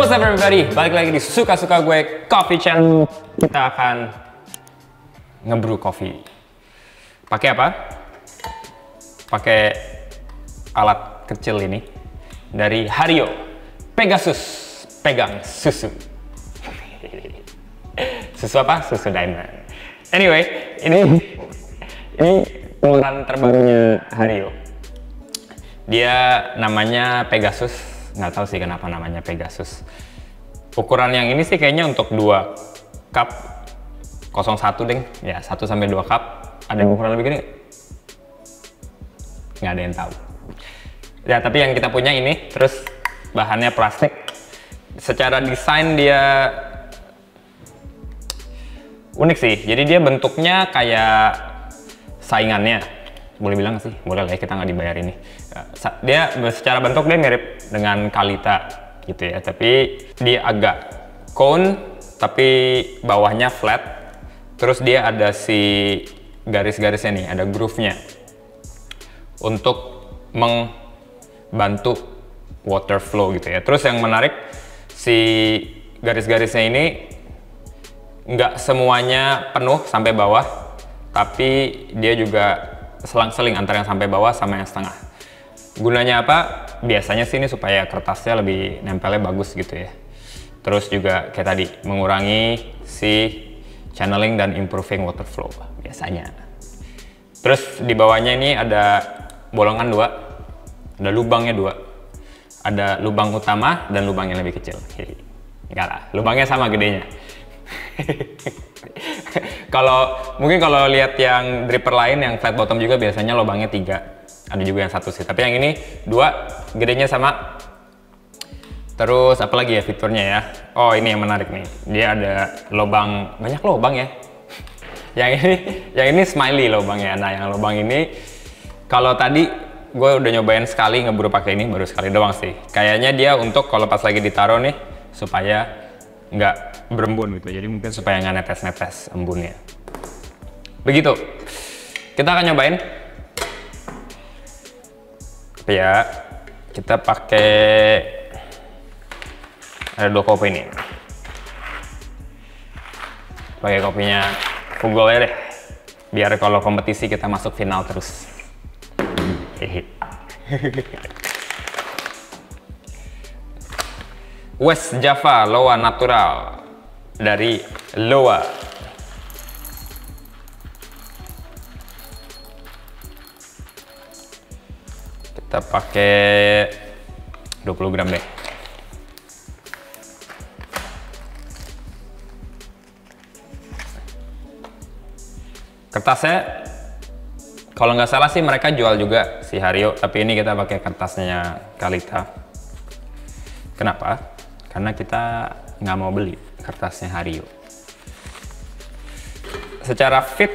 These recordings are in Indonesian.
What's up everybody, balik lagi di Suka-Suka Gue Coffee Channel. Kita akan ngebrew coffee. Pakai apa? Pakai alat kecil ini dari Hario Pegasus Pegang Susu. Susu apa? Susu Diamond. Anyway, ini keluaran terbarunya Hario. Dia namanya Pegasus. Nggak tahu sih kenapa namanya Pegasus. Ukuran yang ini sih kayaknya untuk 2 cup 01 deng, ya 1 sampai 2 cup. Ada yang ukuran lebih gede? Nggak ada yang tahu. Ya tapi yang kita punya ini, terus bahannya plastik. Secara desain dia unik sih. Jadi dia bentuknya kayak saingannya. Boleh bilang sih, boleh lah ya, kita nggak dibayar ini. Dia secara bentuk dia mirip dengan Kalita gitu ya, tapi dia agak cone tapi bawahnya flat. Terus dia ada si garis-garisnya nih, ada groove-nya untuk membantu water flow gitu ya. Terus yang menarik, si garis-garisnya ini nggak semuanya penuh sampai bawah, tapi dia juga selang-seling antara yang sampai bawah sama yang setengah. Gunanya apa? Biasanya sih ini supaya kertasnya lebih nempelnya bagus gitu ya. Terus juga kayak tadi, mengurangi si channeling dan improving water flow biasanya. Terus di bawahnya ini ada bolongan 2, ada lubangnya 2. Ada lubang utama dan lubang yang lebih kecil. Enggak lah, lubangnya sama gedenya. Mungkin kalau lihat yang dripper lain yang flat bottom juga biasanya lubangnya 3, ada juga yang 1 sih, tapi yang ini 2, gedenya sama. Terus apalagi ya fiturnya ya, oh ini yang menarik nih, dia ada lubang, banyak lubang ya. yang ini smiley lubangnya. Nah yang lubang ini, kalau tadi gue udah nyobain sekali ngebrew pakai ini, baru sekali doang sih. Kayaknya dia untuk kalau pas lagi ditaruh nih supaya nggak berembun gitu, jadi mungkin supaya nggak netes-netes embunnya. Begitu, kita akan nyobain. Tapi ya, kita pakai ada 2 kopi nih. Pakai kopinya Google ya deh, biar kalau kompetisi kita masuk final terus. West Java Loa Natural dari Loa. Kita pakai 20 gram deh. Kertasnya kalau nggak salah sih mereka jual juga si Hario, tapi ini kita pakai kertasnya Kalita. Kenapa? Karena kita nggak mau beli kertasnya Hario. Secara fit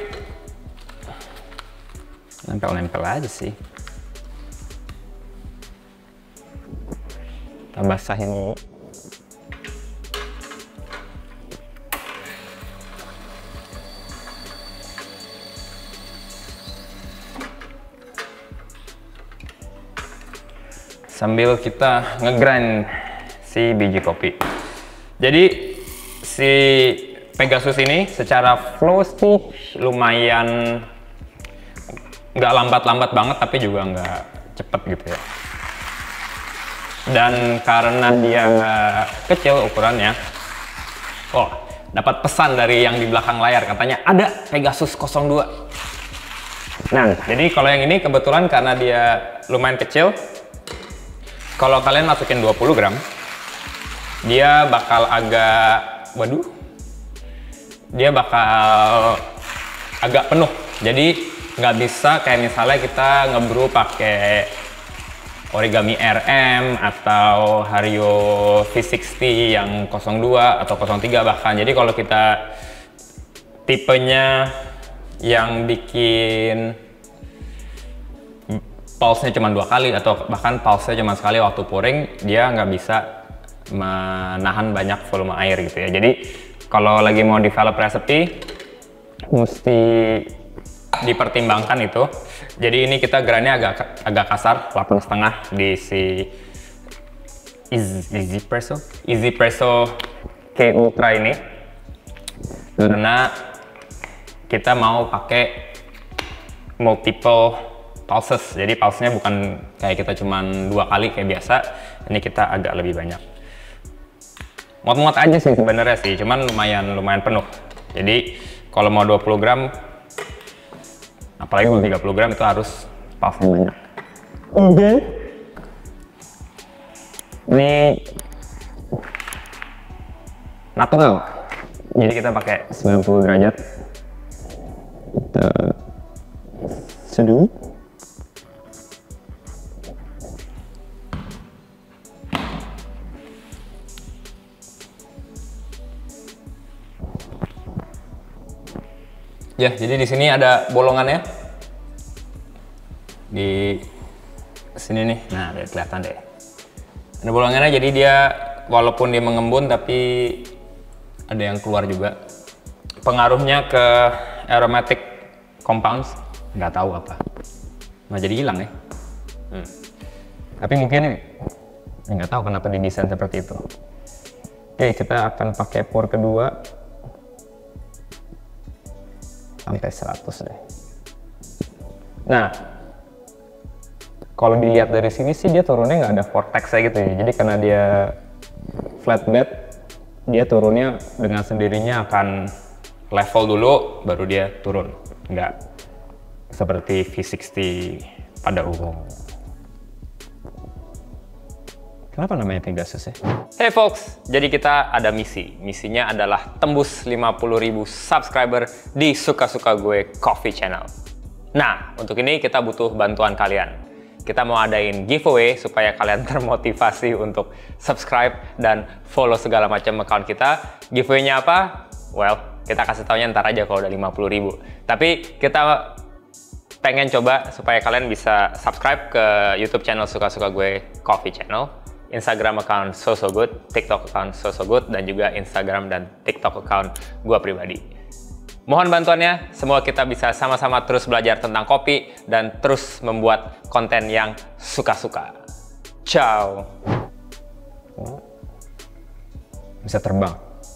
nempel-nempel aja sih. Kita basahin dulu. Sambil kita ngegrind si biji kopi. Jadi si Pegasus ini secara flow sih lumayan, nggak lambat-lambat banget tapi juga nggak cepet gitu ya. Dan karena dia kecil ukurannya, oh dapat pesan dari yang di belakang layar, katanya ada Pegasus 02. Nah jadi kalau yang ini kebetulan karena dia lumayan kecil, kalau kalian masukin 20 gram, dia bakal agak, dia bakal agak penuh. Jadi nggak bisa kayak misalnya kita ngebrew pakai Origami RM atau Hario V60 yang 02 atau 03 bahkan. Jadi kalau kita tipenya yang bikin pulse-nya cuma 2 kali atau bahkan pulse-nya cuma sekali waktu pouring, dia nggak bisa menahan banyak volume air gitu ya. Jadi kalau lagi mau develop recipe mesti dipertimbangkan itu. Jadi ini kita grindnya agak kasar, 8,5 di si Easy Presso K Ultra ini karena kita mau pakai multiple pulses, jadi pulsenya bukan kayak kita cuman 2 kali kayak biasa, ini kita agak lebih banyak. Muat-muat aja sih sebenarnya sih, cuman lumayan penuh. Jadi kalau mau 20 gram, apalagi mau 30 gram itu harus pulsnya banyak. Oke. Ini natural, jadi kita pakai 90 derajat. Kita seduh. Ya, jadi di sini ada bolongannya di sini nih. Nah, udah kelihatan deh. Ada bolongannya, jadi dia walaupun dia mengembun tapi ada yang keluar juga. Pengaruhnya ke aromatic compounds nggak tahu apa. Nah, jadi hilang ya. Tapi mungkin nggak tahu kenapa didesain seperti itu. Oke, kita akan pakai pour kedua sampai 100 deh. Nah, kalau dilihat dari sini sih dia turunnya nggak ada vortex gitu ya. Jadi karena dia flat bed, dia turunnya dengan sendirinya akan level dulu, baru dia turun. Nggak seperti V60 pada umum. Kenapa namanya Pegasus ya? Hey folks, jadi kita ada misi. Misinya adalah tembus 50.000 subscriber di Suka-Suka Gue Coffee Channel. Nah, untuk ini kita butuh bantuan kalian. Kita mau adain giveaway supaya kalian termotivasi untuk subscribe dan follow segala macam account kita. Giveaway-nya apa? Well, kita kasih taunya ntar aja kalau udah 50.000. Tapi kita pengen coba supaya kalian bisa subscribe ke YouTube channel Suka-Suka Gue Coffee Channel, Instagram account SoSoGood, TikTok account SoSoGood, dan juga Instagram dan TikTok account gua pribadi. Mohon bantuannya, semoga kita bisa sama-sama terus belajar tentang kopi dan terus membuat konten yang suka-suka. Ciao. Bisa terbang.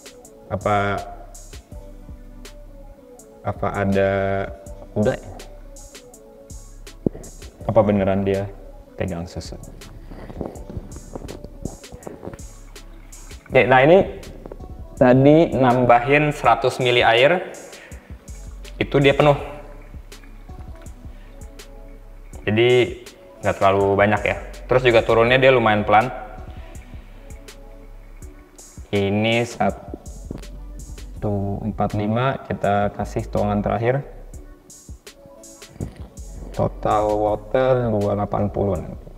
Apa ada kuda? Apa beneran dia pegang susu? Oke, nah ini tadi nambahin 100 ml air, itu dia penuh. Jadi nggak terlalu banyak ya. Terus juga turunnya dia lumayan pelan. Ini 145, kita kasih tuangan terakhir. Total water 280 nanti.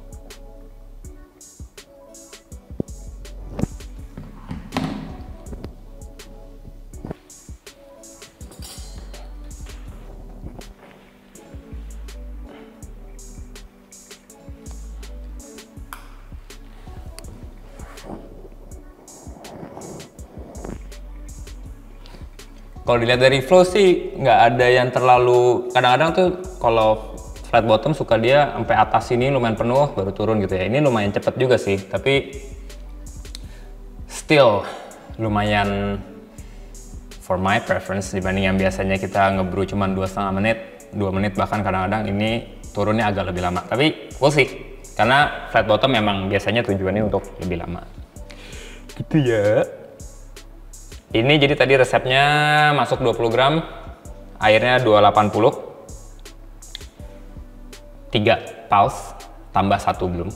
Kalau dilihat dari flow sih nggak ada yang terlalu, kadang-kadang tuh kalau flat bottom suka dia sampai atas sini lumayan penuh baru turun gitu ya. Ini lumayan cepet juga sih, tapi still lumayan for my preference dibanding yang biasanya kita ngebrew cuma 2,5 menit, 2 menit bahkan kadang-kadang ini turunnya agak lebih lama. Tapi we'll see, karena flat bottom memang biasanya tujuannya untuk lebih lama. Gitu ya. Ini jadi tadi resepnya masuk 20 gram, airnya 280, 3 pulse, tambah 1 belum.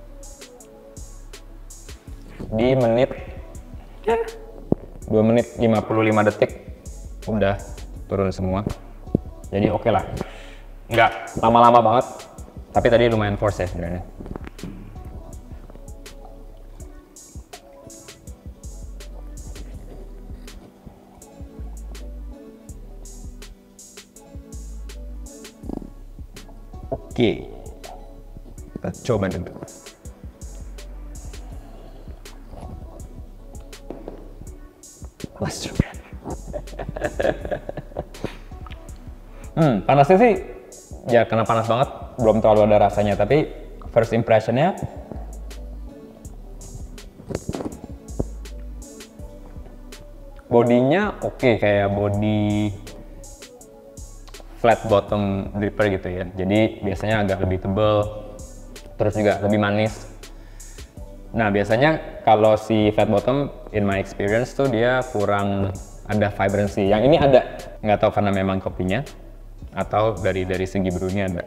Di menit, ya 2 menit 55 detik, udah turun semua. Jadi oke lah, nggak lama-lama banget, tapi tadi lumayan force ya sebenarnya. Oke, kita coba dulu. Let's try. Panasnya sih, ya karena panas banget, belum terlalu ada rasanya. Tapi first impressionnya bodinya oke, kayak body flat bottom dripper gitu ya. Jadi biasanya agak lebih tebal, terus juga lebih manis. Nah biasanya kalau si flat bottom, in my experience tuh dia kurang ada vibrancy. Yang ini ada, nggak tahu karena memang kopinya atau dari segi brewnya ada.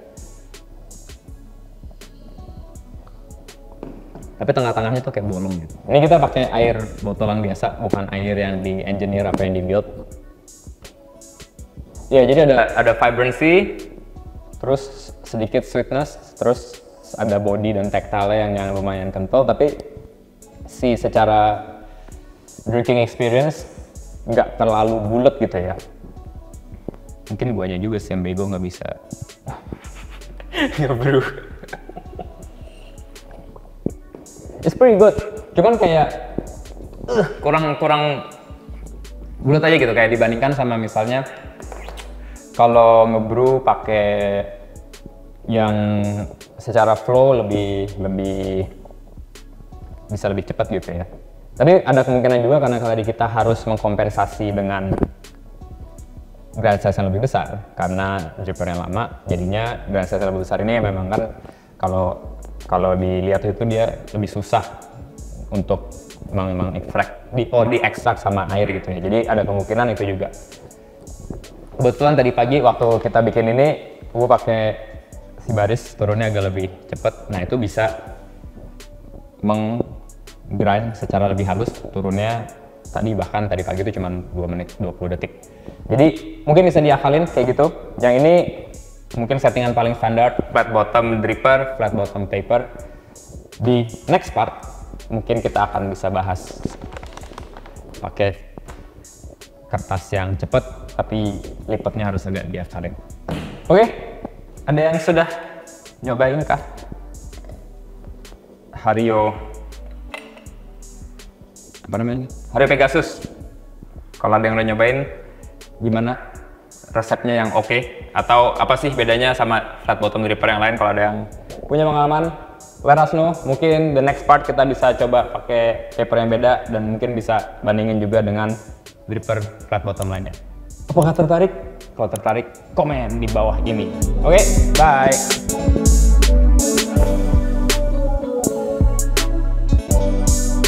Tapi tengah-tengahnya tuh kayak bolong gitu. Ini kita pakai air botolan biasa, bukan air yang di engineer apa yang di build. Ya, jadi ada vibrancy, terus sedikit sweetness, terus ada body dan tactile yang lumayan kental, tapi si secara drinking experience nggak terlalu bulat gitu ya. Mungkin guanya juga sih yang bego nggak bisa nge-brew. It's pretty good, cuman kayak kurang bulat aja gitu, kayak dibandingkan sama misalnya kalau nge-brew pakai yang secara flow lebih bisa lebih cepat gitu ya. Tapi ada kemungkinan juga karena tadi kita harus mengkompensasi dengan grind size yang lebih besar karena dripper yang lama, jadinya grind size yang lebih besar ini memang kan kalau dilihat itu dia lebih susah untuk diekstrak sama air gitu ya. Jadi ada kemungkinan itu juga. Kebetulan tadi pagi waktu kita bikin ini, gue pakai si baris turunnya agak lebih cepet. Nah itu bisa grind secara lebih halus, turunnya tadi pagi itu cuma 2 menit 20 detik. Jadi mungkin bisa diakalin kayak gitu. Yang ini mungkin settingan paling standar, flat bottom dripper, flat bottom taper. Di next part mungkin kita akan bisa bahas pakai kertas yang cepet tapi lipatnya harus agak diakalin. Oke, ada yang sudah nyobain kah? Hario Hario Pegasus. Kalau ada yang udah nyobain, gimana resepnya yang oke? Atau apa sih bedanya sama flat bottom dripper yang lain? Kalau ada yang punya pengalaman, let us know. Mungkin the next part kita bisa coba pakai paper yang beda dan mungkin bisa bandingin juga dengan dripper flat bottom lainnya. Apakah tertarik? Kalau tertarik, komen di bawah ini. Oke, bye!